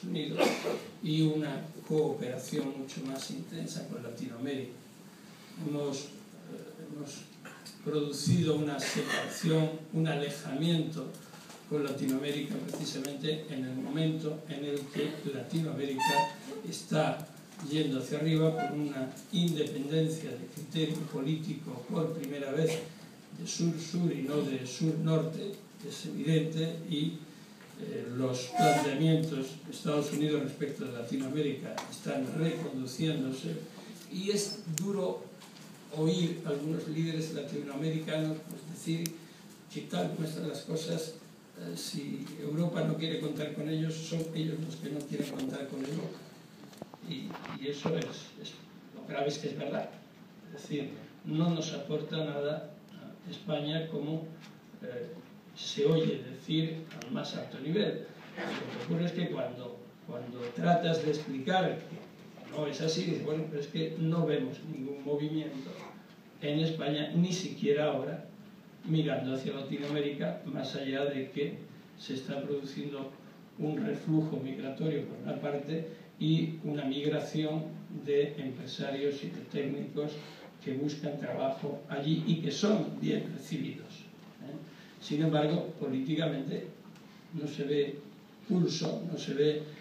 Unidos y una cooperación mucho más intensa con Latinoamérica. Hemos producido una separación, un alejamiento con Latinoamérica precisamente en el momento en el que Latinoamérica está yendo hacia arriba por una independencia de criterio político por primera vez de sur-sur y no de sur-norte, es evidente, y los planteamientos de Estados Unidos respecto de Latinoamérica están reconduciéndose, y es duro oír a algunos líderes latinoamericanos pues, decir que tal como están las cosas, si Europa no quiere contar con ellos, son ellos los que no quieren contar con Europa. Y eso es lo grave, es que es verdad. Es decir, no nos aporta nada a España como se oye decir al más alto nivel. Lo que ocurre es que cuando tratas de explicar que no es así, dices, bueno, pero es que no vemos ningún movimiento en España, ni siquiera ahora, mirando hacia Latinoamérica, más allá de que se está produciendo un reflujo migratorio por una parte y una migración de empresarios y de técnicos que buscan trabajo allí y que son bien recibidos. Sin embargo, políticamente no se ve pulso, no se ve